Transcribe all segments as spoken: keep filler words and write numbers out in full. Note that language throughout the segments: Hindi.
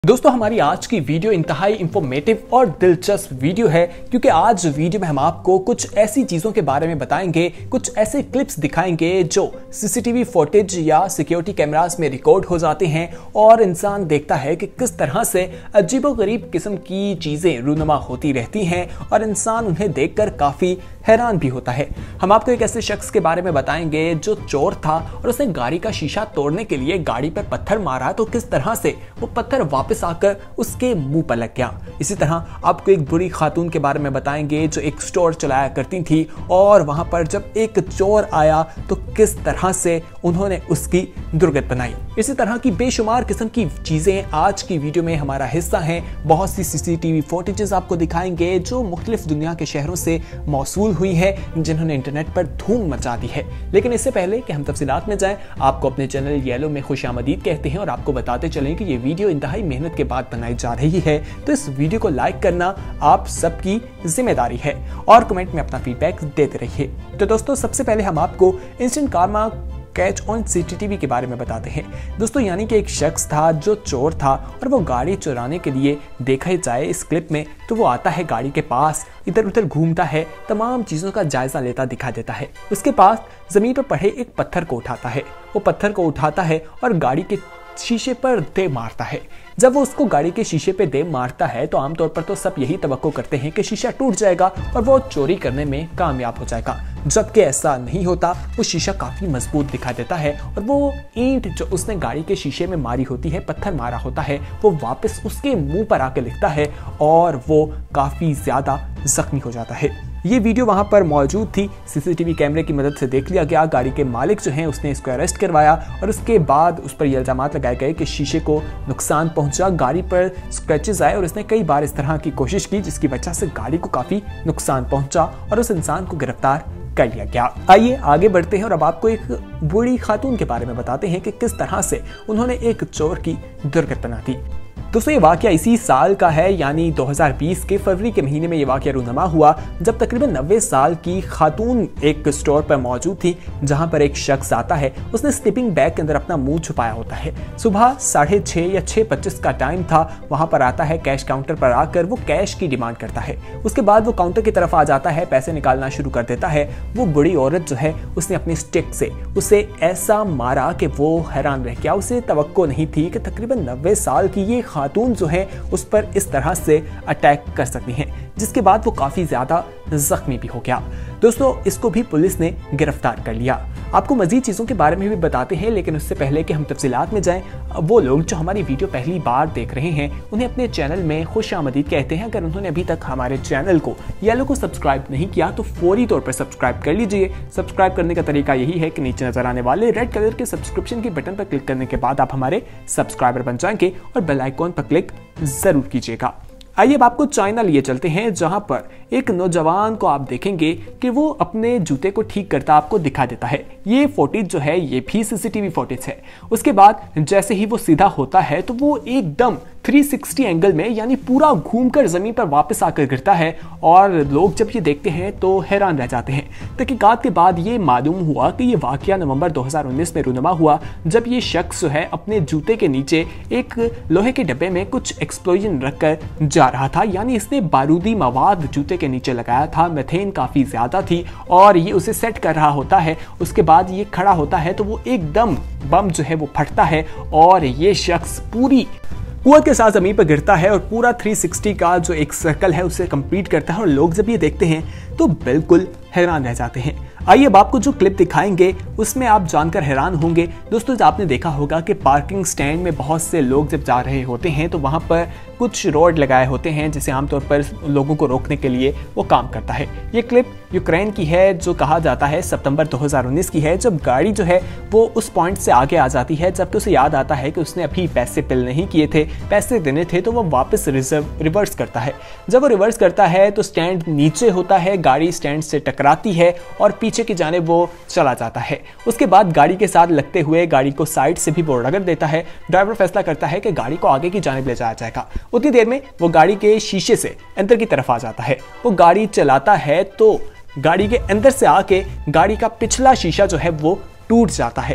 दोस्तों हमारी आज की वीडियो इंतहाई इंफॉर्मेटिव और दिलचस्प वीडियो है क्योंकि आज वीडियो में हम आपको कुछ ऐसी चीजों के बारे में बताएंगे, कुछ ऐसे क्लिप्स दिखाएंगे जो सीसीटीवी फुटेज या सिक्योरिटी कैमरास में रिकॉर्ड हो जाते हैं और इंसान देखता है कि किस तरह से अजीबोगरीब किस्म की चीजें रूनुमा होती रहती हैं और इंसान उन्हें देखकर काफी हैरान भी होता है। हम आपको एक ऐसे शख्स के बारे में बताएंगे जो चोर था और उसने गाड़ी का शीशा तोड़ने के लिए गाड़ी पर पत्थर मारा तो किस तरह से वो पत्थर वापस आकर उसके मुंह पर लग गया। इसी तरह आपको एक बुरी खातून के बारे में बताएंगे जो एक स्टोर चलाया करती थी और वहां पर जब एक चोर आया तो किस तरह से उन्होंने उसकी दुर्गत बनाई। इसी तरह की बेशुमार किस्म की चीजें आज की वीडियो में हमारा हिस्सा हैं। बहुत सी सीसीटीवी फुटेजेस आपको दिखाएंगे जो मुख्तलिफ दुनिया के शहरों से मौसूल हुई है, जिन्होंने इंटरनेट पर धूम मचा दी है। लेकिन इससे पहले कि हम तफसीलात में जाएं, आपको अपने चैनल येलो में खुशामदीद कहते हैं और आपको बताते चलें कि ये वीडियो इंतहाई मेहनत के बाद बनाई जा रही है, तो इस वीडियो को लाइक करना आप सबकी जिम्मेदारी है और कमेंट में अपना फीडबैक देते रहिए। तो दोस्तों सबसे पहले हम आपको इंस्टेंट कारमा कैच ऑन सीसीटीवी के बारे में बताते हैं। दोस्तों यानी कि एक शख्स था जो चोर था और वो गाड़ी चुराने के लिए, देखा जाए इस क्लिप में तो वो आता है गाड़ी के पास, इधर उधर घूमता है, तमाम चीज़ों का जायजा लेता दिखा देता है। उसके पास जमीन पर पड़े एक पत्थर को उठाता है, वो पत्थर को उठाता है और गाड़ी के शीशे पर दे मारता है। जब वो उसको गाड़ी के शीशे पे दे मारता है तो आमतौर पर तो सब यही तवक्को करते हैं कि शीशा टूट जाएगा और वो चोरी करने में कामयाब हो जाएगा, जबकि ऐसा नहीं होता। वो शीशा काफी मजबूत दिखा देता है और वो ईंट जो उसने गाड़ी के शीशे में मारी होती है, पत्थर मारा होता है, वो वापस उसके मुंह पर आके लिखता है और वो काफी ज्यादा जख्मी हो जाता है। ये वीडियो वहां पर मौजूद थी, सीसीटीवी कैमरे की मदद से देख लिया गया। गाड़ी के मालिक जो हैं उसने इसको अरेस्ट करवाया और उसके बाद उस पर ये इल्जामात लगाए गए कि शीशे को नुकसान पहुंचा, गाड़ी पर स्क्रैचेस आए और इसने कई बार इस तरह की कोशिश की जिसकी वजह से गाड़ी को काफी नुकसान पहुंचा और उस इंसान को गिरफ्तार कर लिया गया। आइए आगे बढ़ते हैं और अब आपको एक बूढ़ी खातून के बारे में बताते हैं कि किस तरह से उन्होंने एक चोर की दुर्गत बना दी। दोस्तों ये वाकया इसी साल का है, यानी दो हज़ार बीस के फरवरी के महीने में ये वाकया रूनुमा हुआ जब तकरीबन नब्बे साल की खातून एक स्टोर पर मौजूद थी जहां पर एक शख्स आता है। उसने स्लीपिंग बैग के अंदर अपना मुंह छुपाया होता है। सुबह साढ़े छः या छः पच्चीस का टाइम था। वहां पर आता है, कैश काउंटर पर आकर वो कैश की डिमांड करता है। उसके बाद वो काउंटर की तरफ आ जाता है, पैसे निकालना शुरू कर देता है। वो बुढ़ी औरत जो है उसने अपनी स्टिक से उसे ऐसा मारा कि वो हैरान रह गया। उसे तवक्को नहीं थी कि तकरीबन नब्बे साल की ये खातून जो है उस पर इस तरह से अटैक कर सकती हैं, जिसके बाद वो काफी ज्यादा जख्मी भी हो गया। दोस्तों इसको भी पुलिस ने गिरफ्तार कर लिया। आपको मजीद चीजों के बारे में भी बताते हैं, लेकिन उससे पहले कि हम तफसीलात में जाएं, वो लोग जो हमारी वीडियो पहली बार देख रहे हैं उन्हें अपने चैनल में खुशामदीद कहते हैं। अगर उन्होंने अभी तक हमारे चैनल को येलो को सब्सक्राइब नहीं किया तो फौरी तौर पर सब्सक्राइब कर लीजिए। सब्सक्राइब करने का तरीका यही है कि नीचे नजर आने वाले रेड कलर के सब्सक्रिप्शन के बटन पर क्लिक करने के बाद आप हमारे सब्सक्राइबर बन जाएंगे और बेल आइकॉन पर क्लिक जरूर कीजिएगा। आइए अब आपको चाइना लिए चलते हैं, जहां पर एक नौजवान को आप देखेंगे कि वो अपने जूते को ठीक करता आपको दिखा देता है। ये फुटेज जो है ये भी सीसीटीवी फुटेज है। उसके बाद जैसे ही वो सीधा होता है तो वो एकदम तीन सौ साठ एंगल में, यानी पूरा घूमकर जमीन पर वापस आकर गिरता है और लोग जब ये देखते हैं तो हैरान रह जाते हैं। तहकीकात के बाद ये मालूम हुआ कि ये वाकया नवंबर दो हज़ार उन्नीस में रूनुमा हुआ जब ये शख्स जो है अपने जूते के नीचे एक लोहे के डब्बे में कुछ एक्सप्लोजन रखकर जा रहा था, यानी इसने बारूदी मवाद जूते के नीचे लगाया था। मीथेन काफी ज्यादा थी और ये उसे सेट कर रहा होता है। उसके बाद ये खड़ा होता है तो वो एकदम बम जो है वो फटता है और ये शख्स पूरी कुव्वत के साथ जमीन पर गिरता है और पूरा तीन सौ साठ का जो एक सर्कल है उसे कंप्लीट करता है और लोग जब ये देखते हैं तो बिल्कुल हैरान रह जाते हैं। आइए अब आपको जो क्लिप दिखाएंगे उसमें आप जानकर हैरान होंगे। दोस्तों आपने देखा होगा कि पार्किंग स्टैंड में बहुत से लोग जब जा रहे होते हैं तो वहां पर कुछ रोड लगाए होते हैं जिसे आमतौर पर लोगों को रोकने के लिए वो काम करता है। ये क्लिप यूक्रेन की है, जो कहा जाता है सितंबर दो हज़ार उन्नीस की है, जब गाड़ी जो है वो उस पॉइंट से आगे आ जाती है जबकि उसे याद आता है कि उसने अभी पैसे पे नहीं किए थे, पैसे देने थे, तो वो वापस रिजर्व रिवर्स करता है। जब वो रिवर्स करता है तो स्टैंड नीचे होता है, गाड़ी स्टैंड से टकराती है और पीछे की जाने वो चला जाता है। उसके बाद गाड़ी के साथ लगते हुए गाड़ी को साइड से भी वो रगड़ देता है। ड्राइवर फैसला करता है कि गाड़ी को आगे की जानिब ले जाया जाएगा। उतनी देर में वो गाड़ी के शीशे से अंदर की तरफ आ जाता है। वो गाड़ी चलाता है तो गाड़ी के अंदर से आके गाड़ी का पिछला शीशा जो है वो टूट जाता है।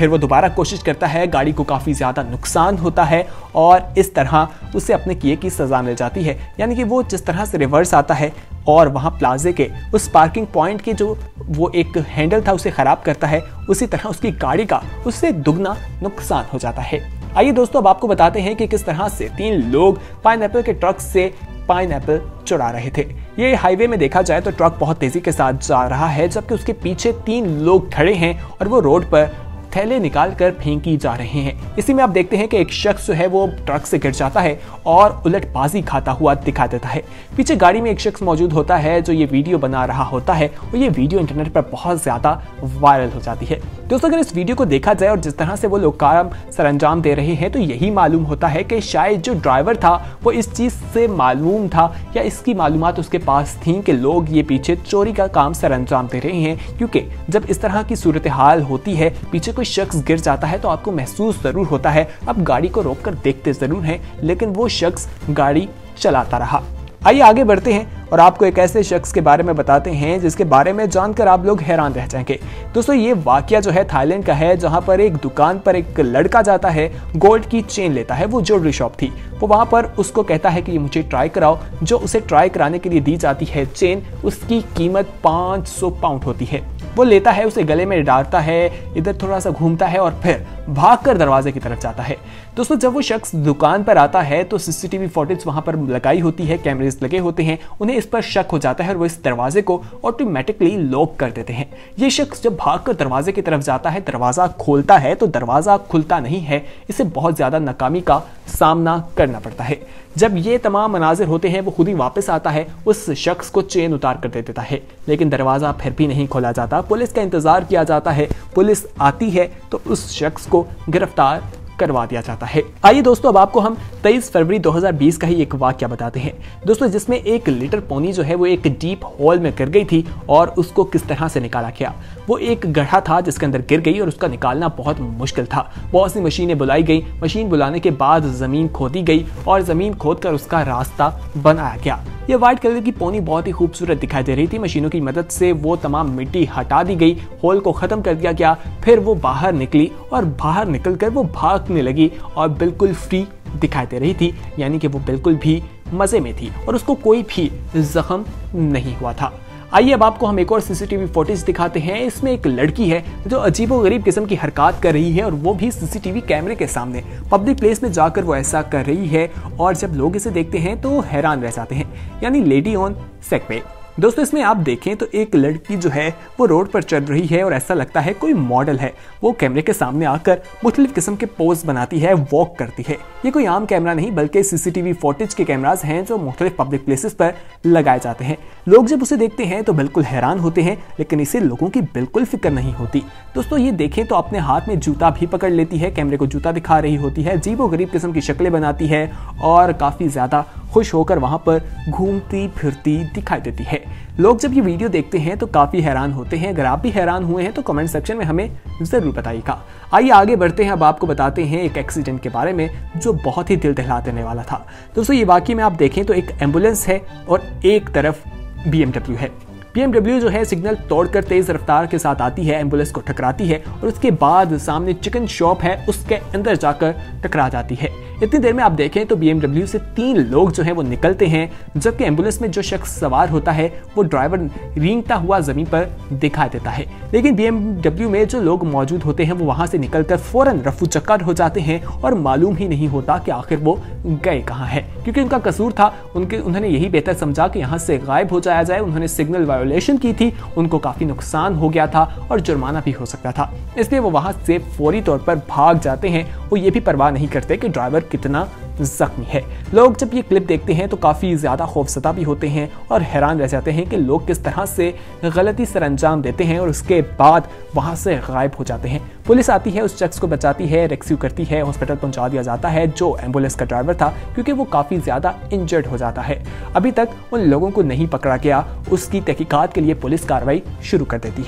फिर वो दोबारा कोशिश करता है, गाड़ी को काफ़ी ज़्यादा नुकसान होता है और इस तरह उसे अपने किए की सज़ा मिल जाती है। यानी कि वो जिस तरह से रिवर्स आता है और वहाँ प्लाजे के उस पार्किंग पॉइंट के जो वो एक हैंडल था उसे ख़राब करता है, उसी तरह उसकी गाड़ी का उससे दुगना नुकसान हो जाता है। आइए दोस्तों, अब आपको बताते हैं कि किस तरह से तीन लोग पाइनएप्पल के ट्रक से पाइनएप्पल चुरा रहे थे। ये हाईवे में देखा जाए तो ट्रक बहुत तेजी के साथ जा रहा है, जबकि उसके पीछे तीन लोग खड़े हैं और वो रोड पर थैले निकाल कर फेंकी जा रहे हैं। इसी में आप देखते हैं कि एक शख्स जो है वो ट्रक से गिर जाता है और उलटबाजी खाता हुआ दिखा देता है। पीछे गाड़ी में एक शख्स मौजूद होता है जो ये वीडियो बना रहा होता है और ये वीडियो इंटरनेट पर बहुत ज्यादा वायरल हो जाती है। दोस्तों, अगर इस वीडियो को देखा जाए और जिस तरह से वो लोग काम सरंजाम दे रहे हैं तो यही मालूम होता है कि शायद जो ड्राइवर था वो इस चीज से मालूम था या इसकी मालूमात उसके पास थी कि लोग ये पीछे चोरी का काम सरंजाम दे रहे हैं, क्योंकि जब इस तरह की सूरत हाल होती है, पीछे कोई शख्स गिर जाता है तो आपको महसूस जरूर होता है। अब गाड़ी को रोककर देखते जरूर हैं, लेकिन वो शख्स गाड़ी चलाता रहा। आइए आगे बढ़ते हैं और आपको एक ऐसे शख्स के बारे में बताते हैं जिसके बारे में जानकर आप लोग हैरान रह जाएंगे। दोस्तों, ये वाकया जो है थाईलैंड का है, जहां पर एक दुकान पर एक लड़का जाता है, गोल्ड की चेन लेता है। वो ज्वेलरी शॉप थी, वो वहां पर उसको कहता है कि ये मुझे ट्राई कराओ। जो उसे ट्राई कराने के लिए दी जाती है चेन, उसकी कीमत पाँच सौ पाउंड होती है। वो लेता है, उसे गले में डालता है, इधर थोड़ा सा घूमता है और फिर भागकर दरवाजे की तरफ जाता है। दोस्तों, जब वो शख्स दुकान पर आता है तो सीसीटीवी फुटेज वहां पर लगाई होती है, कैमरेज लगे होते हैं। उन्हें इस पर शक हो जाता है और वो इस दरवाजे को ऑटोमेटिकली लॉक कर देते हैं। ये शख्स जब भागकर दरवाजे की तरफ जाता है, दरवाजा खोलता है तो दरवाजा खुलता नहीं है। इसे बहुत ज्यादा नाकामी का सामना करना पड़ता है। जब ये तमाम मनाजिर होते हैं, वो खुद ही वापस आता है, उस शख्स को चेन उतार कर दे देता है, लेकिन दरवाजा फिर भी नहीं खोला जाता। पुलिस का इंतजार किया जाता है, पुलिस आती है तो उस शख्स को गिरफ्तार करवा दिया जाता है। आइए दोस्तों, अब आपको हम तेईस फरवरी दो हज़ार बीस का ही एक वाकया बताते हैं दोस्तों, जिसमें एक लिटर पोनी जो है वो एक डीप होल में गिर गई थी और उसको किस तरह से निकाला गया। वो एक गड्ढा था जिसके अंदर गिर गई और उसका निकालना बहुत मुश्किल था। बहुत सी मशीनें बुलाई गई, मशीन बुलाने के बाद जमीन खोदी गई और जमीन खोदकर उसका रास्ता बनाया गया। ये व्हाइट कलर की पोनी बहुत ही खूबसूरत दिखाई दे रही थी। मशीनों की मदद से वो तमाम मिट्टी हटा दी गई, होल को खत्म कर दिया गया। फिर वो बाहर निकली और बाहर निकलकर वो भागने लगी और बिल्कुल फ्री दिखाई दे रही थी, यानी कि वो बिल्कुल भी मजे में थी और उसको कोई भी जख्म नहीं हुआ था। आइए अब आपको हम एक और सीसीटीवी फुटेज दिखाते हैं। इसमें एक लड़की है जो अजीबोगरीब किस्म की हरकत कर रही है और वो भी सीसीटीवी कैमरे के सामने पब्लिक प्लेस में जाकर वो ऐसा कर रही है और जब लोग इसे देखते हैं तो हैरान रह जाते हैं, यानी लेडी ऑन सेगवे। दोस्तों, इसमें आप देखें तो एक लड़की जो है वो रोड पर चल रही है और ऐसा लगता है कोई मॉडल है। वो कैमरे के सामने आकर मुख्तलिफ किस्म के पोज बनाती है, वॉक करती है। ये कोई आम कैमरा नहीं बल्कि सीसीटीवी फुटेज के कैमरास हैं जो मुख्तलिफ पब्लिक प्लेसेस पर लगाए जाते हैं। लोग जब उसे देखते हैं तो बिल्कुल हैरान होते हैं, लेकिन इसे लोगों की बिल्कुल फिक्र नहीं होती। दोस्तों, ये देखें तो अपने हाथ में जूता भी पकड़ लेती है, कैमरे को जूता दिखा रही होती है, अजीबोगरीब किस्म की शक्लें बनाती है और काफ़ी ज़्यादा खुश होकर वहां पर घूमती फिरती दिखाई देती है। लोग जब ये वीडियो देखते हैं तो काफ़ी हैरान होते हैं। अगर आप भी हैरान हुए हैं तो कमेंट सेक्शन में हमें ज़रूर बताइएगा। आइए आगे बढ़ते हैं, अब आपको बताते हैं एक एक्सीडेंट के बारे में जो बहुत ही दिल दहला देने वाला था। दोस्तों, ये वाकई में आप देखें तो एक एम्बुलेंस है और एक तरफ बी एम डब्ल्यू है। बी एम डब्ल्यू जो है सिग्नल तोड़कर तेज रफ्तार के साथ आती है, एम्बुलेंस को टकराती है और उसके बाद सामने चिकन शॉप है उसके अंदर जाकर टकरा जाती है। इतनी देर में आप देखें तो बी एम डब्ल्यू से तीन लोग जो है वो निकलते हैं, जबकि एम्बुलेंस में जो शख्स सवार होता है वो ड्राइवर रेंगता हुआ जमीन पर दिखाई देता है। लेकिन बी एम डब्ल्यू में जो लोग मौजूद होते हैं वो वहां से निकलकर फौरन रफू चक्कर हो जाते हैं और मालूम ही नहीं होता कि आखिर वो गए कहाँ हैं, क्योंकि उनका कसूर था। उनके उन्होंने यही बेहतर समझा कि यहाँ से गायब हो जाया जाए। उन्होंने सिग्नल वायोलेशन की थी, उनको काफी नुकसान हो गया था और जुर्माना भी हो सकता था, इसलिए वो वहां से फौरी तौर पर भाग जाते हैं। वो ये भी परवाह नहीं करते कि ड्राइवर कितना जख्मी है। लोग जब ये क्लिप देखते हैं तो काफ़ी ज़्यादा खौफसदा भी होते हैं और हैरान रह जाते हैं कि लोग किस तरह से गलती सर अंजाम देते हैं और उसके बाद वहाँ से गायब हो जाते हैं। पुलिस आती है, उस शख्स को बचाती है, रेस्क्यू करती है, हॉस्पिटल पहुंचा दिया जाता है जो एम्बुलेंस का ड्राइवर था, क्योंकि वो काफ़ी ज़्यादा इंजर्ड हो जाता है। अभी तक उन लोगों को नहीं पकड़ा गया, उसकी तहकीकात के लिए पुलिस कार्रवाई शुरू कर देती है।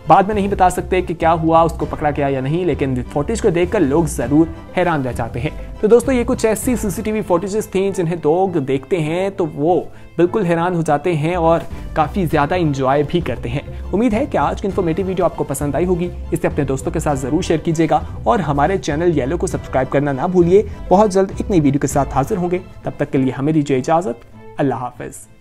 बाद में नहीं बता सकते कि क्या हुआ, उसको पकड़ा गया या नहीं, लेकिन फुटेज को देखकर लोग जरूर हैरान रह जाते हैं। तो दोस्तों ये कुछ ऐसी सीसीटीवी फुटेजेस थी जिन्हें लोग देखते हैं तो वो बिल्कुल हैरान हो जाते हैं और काफी ज्यादा इंजॉय भी करते हैं। उम्मीद है कि आज की इन्फॉर्मेटिव वीडियो आपको पसंद आई होगी। इसे अपने दोस्तों के साथ जरूर शेयर कीजिएगा और हमारे चैनल येलो को सब्सक्राइब करना ना भूलिए। बहुत जल्द एक नई वीडियो के साथ हाजिर होंगे, तब तक के लिए हमें दीजिए इजाजत। अल्लाह हाफिज।